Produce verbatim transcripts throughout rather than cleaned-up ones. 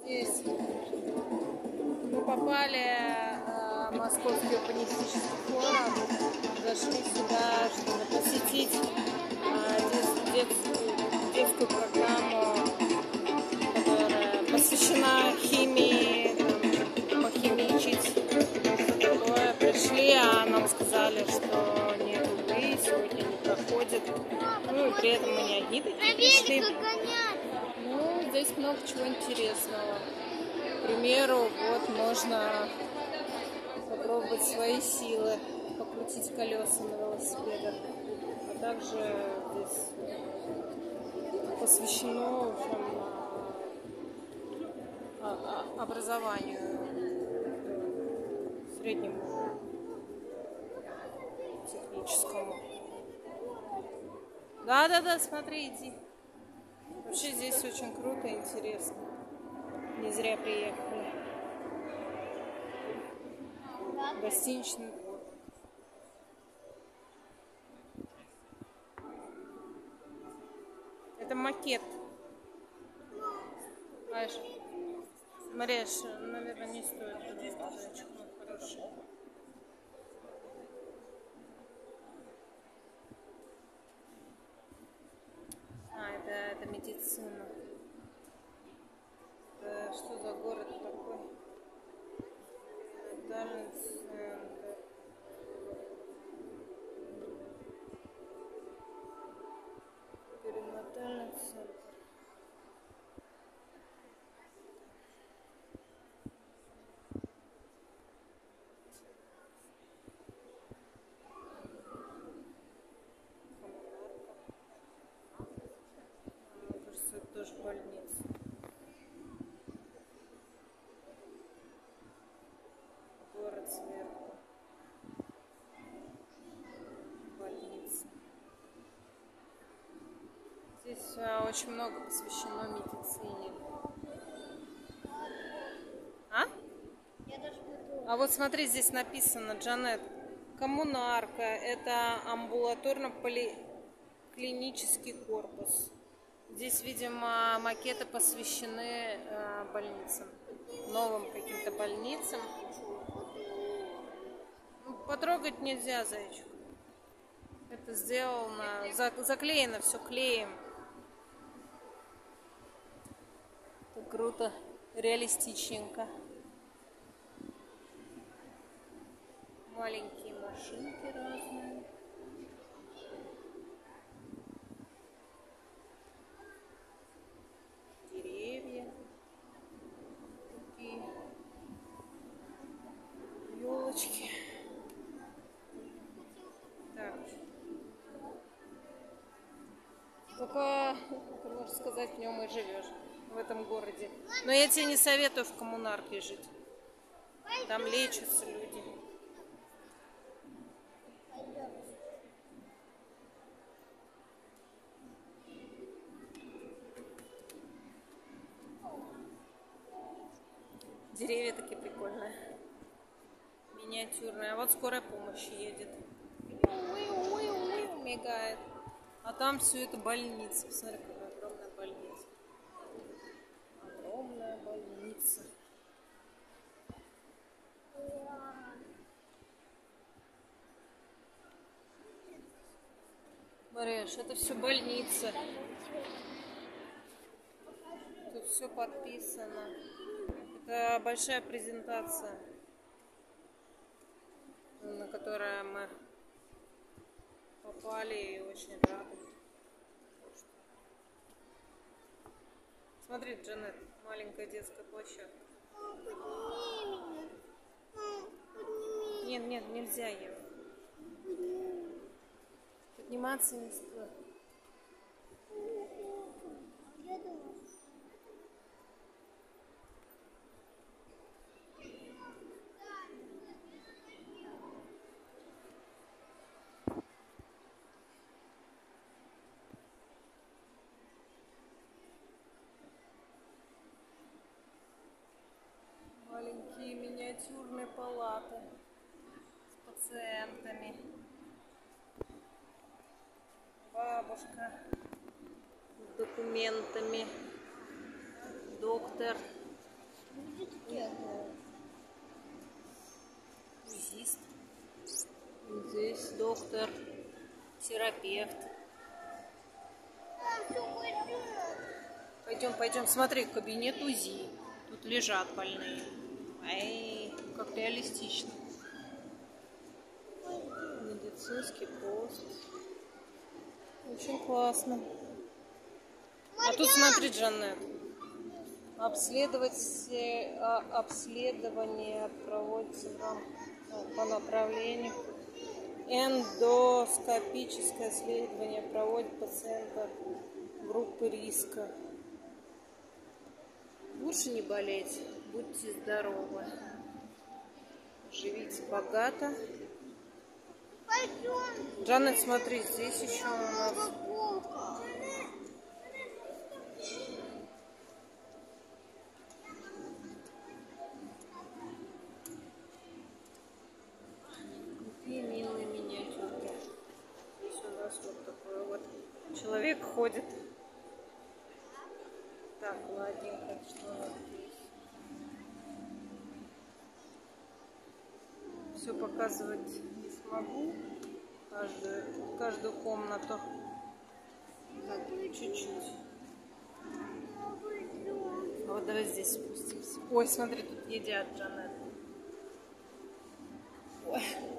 Здесь мы попали э, в Московский урбанистический форум, зашли сюда, чтобы посетить э, дет, детскую, детскую программу, которая посвящена химии, там, похимичить, такое. Пришли, а нам сказали, что нет, увы, сегодня не проходит. Ну и при этом мы не одни такие пришли. Ну, здесь много чего интересного. К примеру, вот можно попробовать свои силы, покрутить колеса на велосипедах. А также здесь посвящено, в общем, образованию среднему техническому. Да-да-да, смотри, иди. Вообще здесь очень круто и интересно. Не зря приехали. Гостиничный двор. Это макет. Знаешь, Мареш, наверное, не стоит туда зайчик, но хороший. А, это, это медицина. Это что за город такой? Перинатальный центр. Перинатальный центр. Мне кажется, это тоже больница. Город сверху. Больница. Здесь а, очень много посвящено медицине. А? А вот смотри, здесь написано, Джанет, коммунарка. Это амбулаторно-клинический корпус. Здесь, видимо, макеты посвящены э, больницам, новым каким-то больницам. Потрогать нельзя, зайчик. Это сделано, заклеено все клеем. Это круто, реалистичненько. Маленькие машинки разные. Деревья. Такие. Елочки. Так. Только, можно сказать, в нем и живешь, в этом городе. Но я тебе не советую в коммунарке жить. Там лечатся люди. Деревья такие прикольные. Миниатюрные. А вот скорая помощь едет. Мигает. А там все это больница. Посмотри, какая огромная больница. Огромная больница. Мареш, это все больница. Тут все подписано. Это большая презентация, на которую мы попали и очень рады. Смотри, Джанет, маленькая детская площадка. Нет, нет, нельзя ее. Подниматься не стоит. Маленькие миниатюрные палаты с пациентами. Бабушка с документами. Доктор Узист. Здесь доктор, терапевт. Пойдем, пойдем, смотри, кабинет УЗИ. Тут лежат больные. Эй, как реалистично. Медицинский пост. Очень классно. А тут смотри, Джанет. Обследовать, обследование проводится в рамках по направлению. Эндоскопическое исследование проводит пациента группы риска. Лучше не болеть, будьте здоровы. Живите богато. Джанет, смотри, здесь еще у нас... Какие милые миниатюрки. Здесь у нас вот такой вот человек ходит. Так, ладненько, что у нас здесь? Все показывать не смогу. Каждую, каждую комнату. Так, чуть-чуть. А вот давай здесь спустимся. Ой, смотри, тут едят, Джанет. Ой.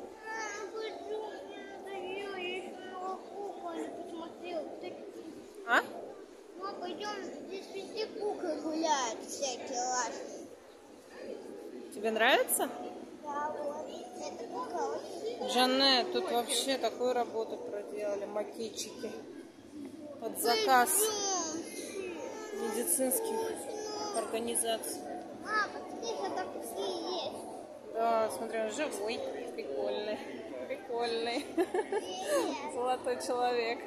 А? Мам, пойдем, здесь везде куклы гуляют, всякие разные. Тебе нравится? Да, вот. Это кукла очень... Джанет, тут вообще такую работу проделали, макетчики. Под заказ медицинских организаций. А, посмотри, что там такие есть. Да, смотри, он живой, прикольный, прикольный. Золотой человек.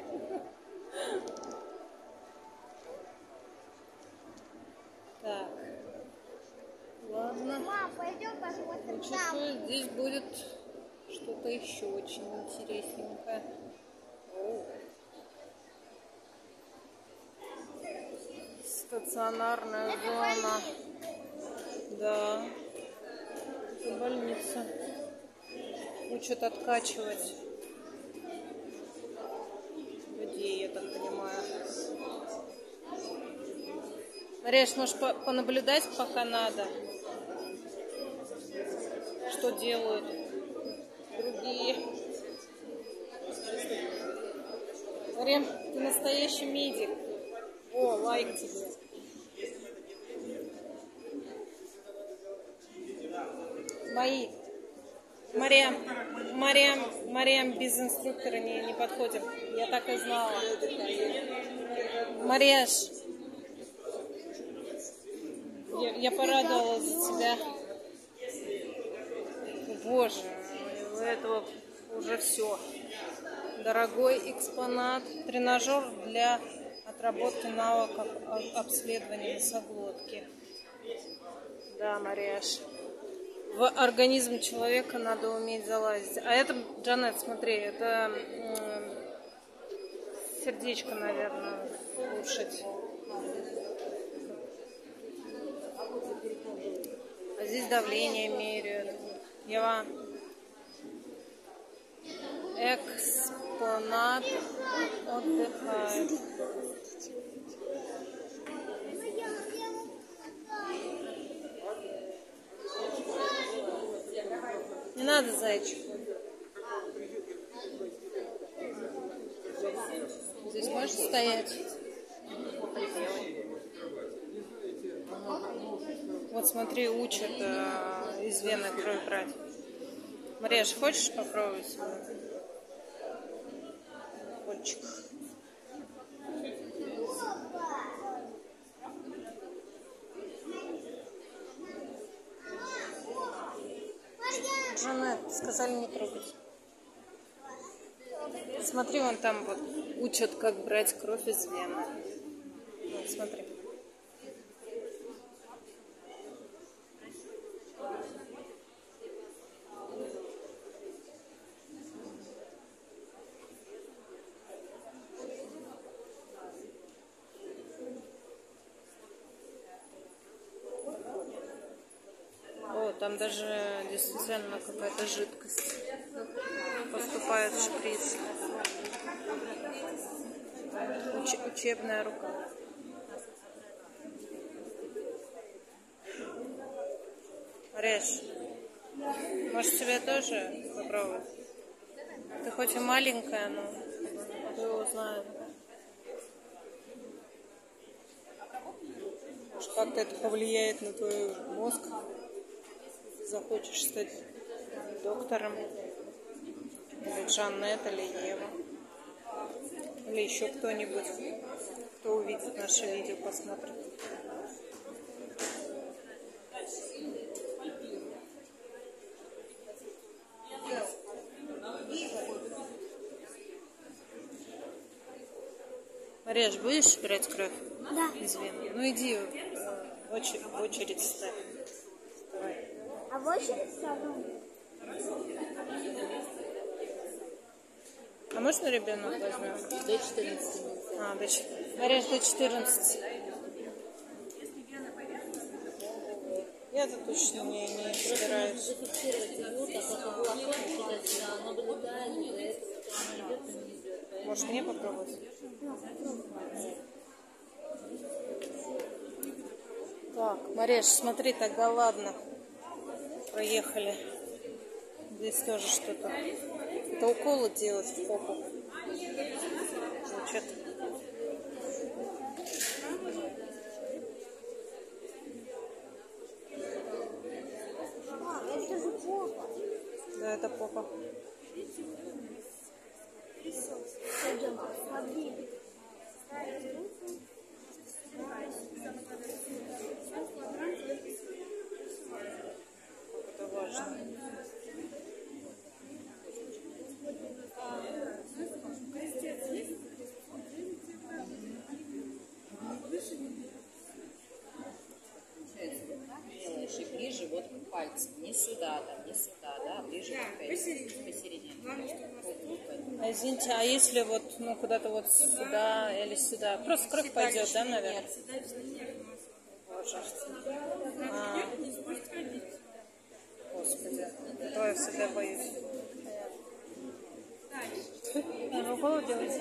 Так, ладно. Мам, пойдем посмотрим там. Чувствую, здесь будет что-то еще очень интересненькое. О. Стационарная зона. Да. Это больница. Учат откачивать людей, я так понимаю. Мареш, можешь по понаблюдать, пока надо, что делают другие. Рем, ты настоящий медик. О, лайк тебе. Мои. Мариам, Мариам, Мариам без инструктора не, не подходим. Я так и знала. Марияш, я, я порадовалась за тебя. Боже, у этого уже все. Дорогой экспонат. Тренажер для отработки навыков обследования носоглотки. Да, Марияш. В организм человека надо уметь залазить. А это, Джанет, смотри, это э, сердечко, наверное, слушать. А здесь давление меряют. Ева. Экспонат отдыхает. Не надо, зайчик. Здесь можешь стоять? Вот смотри, учат э, из вены кровь брать. Мареш, хочешь попробовать свой кольчик? Джанет, сказали не трогать. Смотри, вон там вот учат, как брать кровь из вены. Вот, смотри. Вот, там даже действительно какая-то жидкость поступает в шприц. Уч учебная рука. Режь. Может, тебе тоже попробовать? Ты хоть и маленькая, но кто его знает. Может, как-то это повлияет на твой мозг. Захочешь стать доктором. Или Джанет, или Ева. Или еще кто-нибудь, кто увидит наше видео, посмотрит. Мареш, будешь брать кровь? Да. Из вены? Ну иди в очередь, в очередь ставь. Давай. А в очередь ставлю? А можно ребенок возьмем? До четырнадцати. А, до четырнадцати. Мареш, до четырнадцати. Я-то точно не, не собираюсь. Зафиксировать его, так как у окна считается, наблюдает, это она идет и не идет. Может, мне попробовать? Так, Мареш, смотри, тогда ладно. Проехали. Здесь тоже что-то. Это уколы делать в попу. Учат. Это же попа. Да, это попа. Пойдем, смотри. Это важно. Делаешь и ближе вот к пальцам. Не сюда, да, не сюда, да, ближе к пальцам. Посередине. А извините, а если вот, ну, куда-то вот сюда или сюда? Просто кровь пойдет, да, наверное? Боже. А, Господи, то я всегда боюсь. А уколы делать?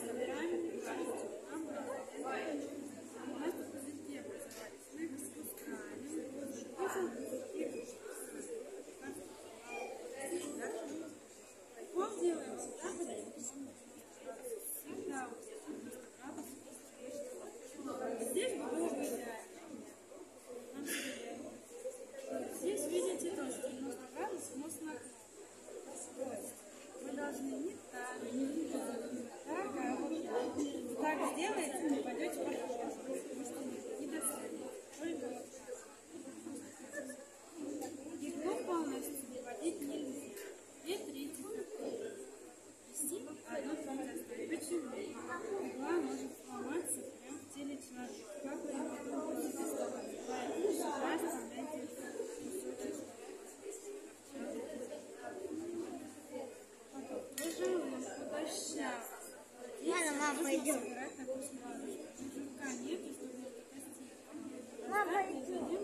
Здесь видите тоже девяносто градусов, нос на вы должны не так, не так, а вот так. Так сделаете, не пойдете по не достанете. Только вот так. Иглу полностью вводить нельзя. Две трети ввести, а одну треть оставить. Почему? Игла может сломаться прямо в теле человека. Как вы его будете сломать? Поэтому всегда оставляйте кусочек. Ладно, мама, пойдем. Мама, пойдем.